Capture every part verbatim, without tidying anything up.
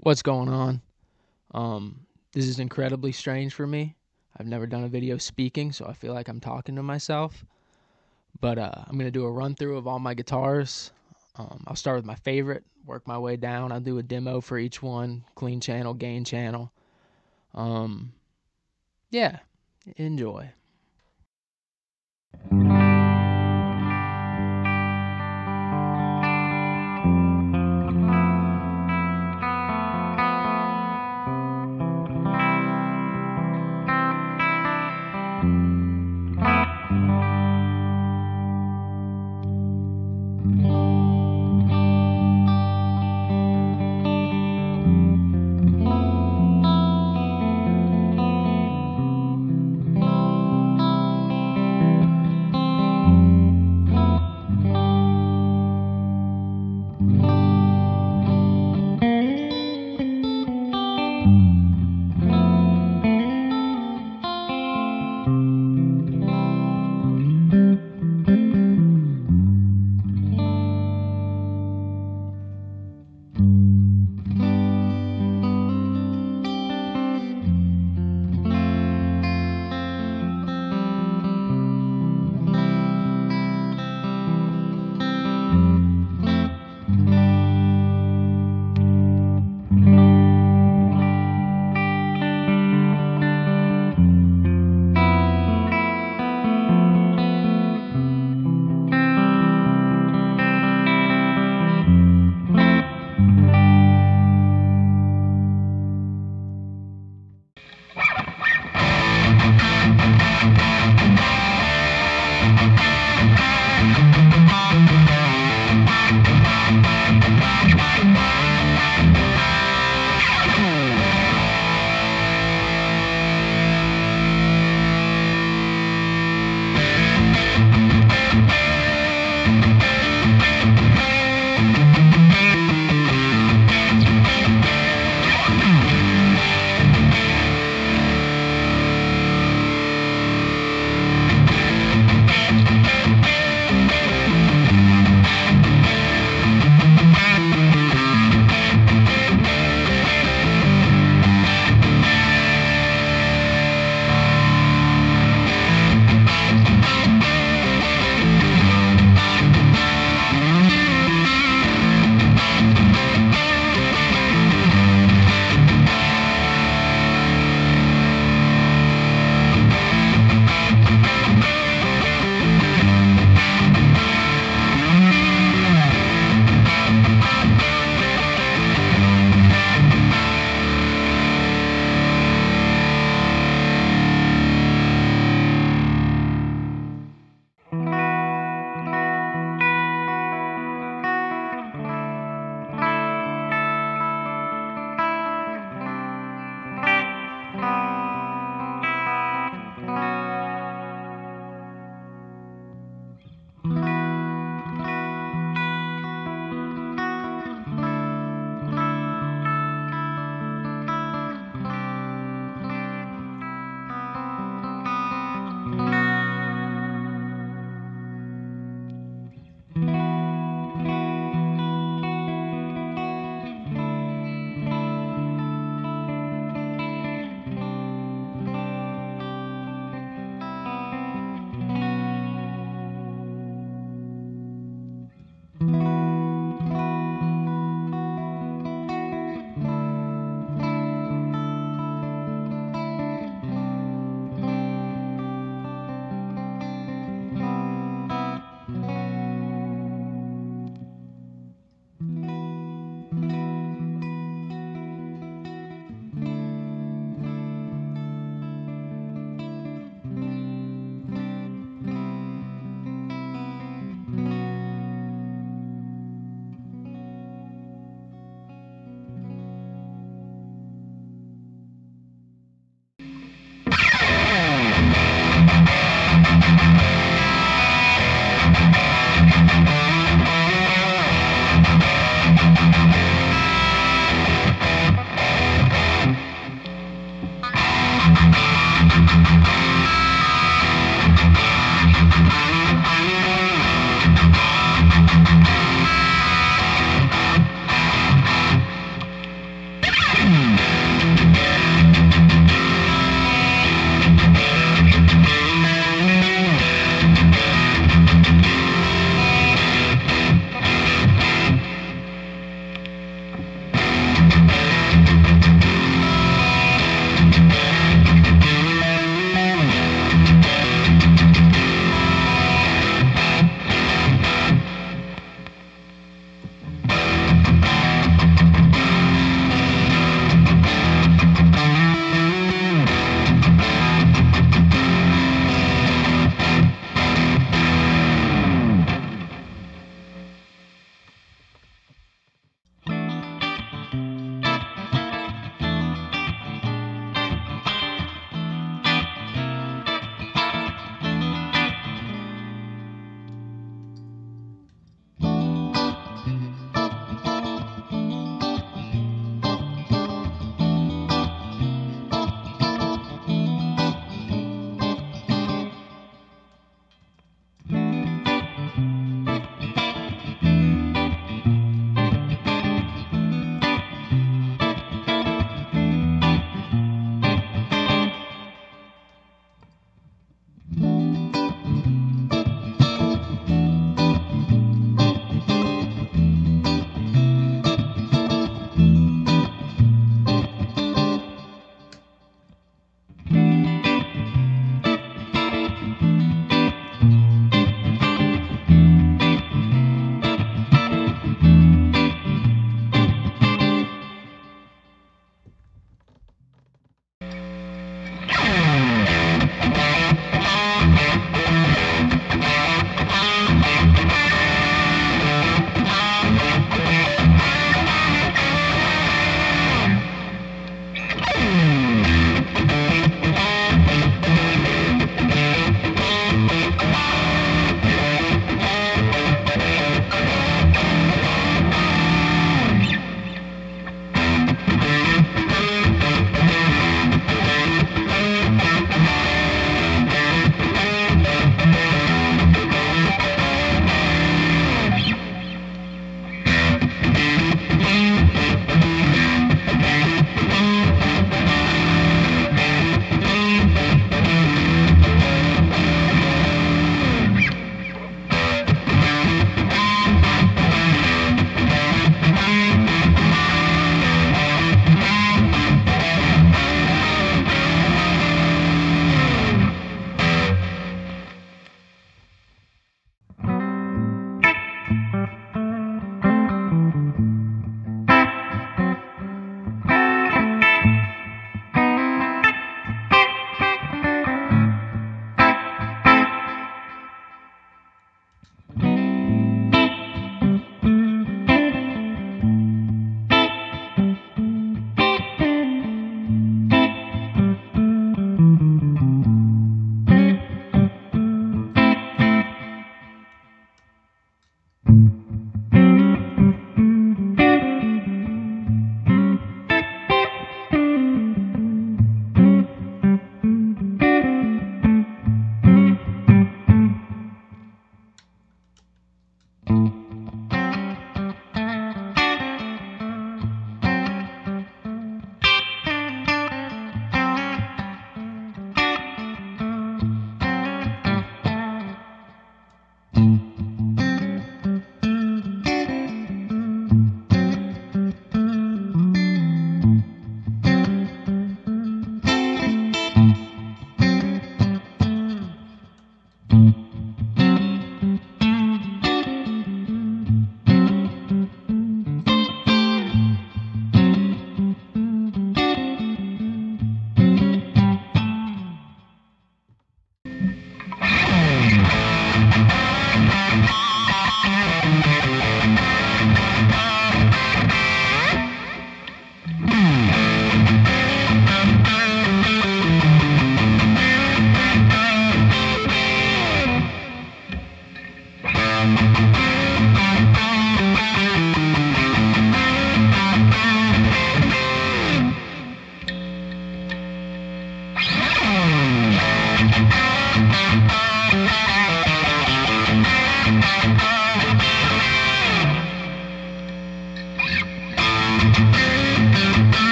What's going on? Um, this is incredibly strange for me. I've never done a video speaking, so I feel like I'm talking to myself. But uh, I'm going to do a run through of all my guitars. Um, I'll start with my favorite, work my way down. I'll do a demo for each one, clean channel, gain channel. Um, yeah, enjoy.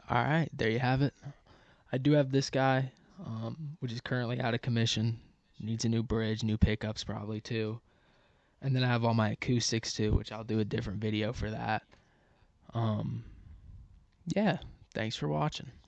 All right, there you have it. I do have this guy, um, which is currently out of commission. Needs a new bridge, new pickups probably too. And then I have all my acoustics too, which I'll do a different video for that. Um, yeah, thanks for watching.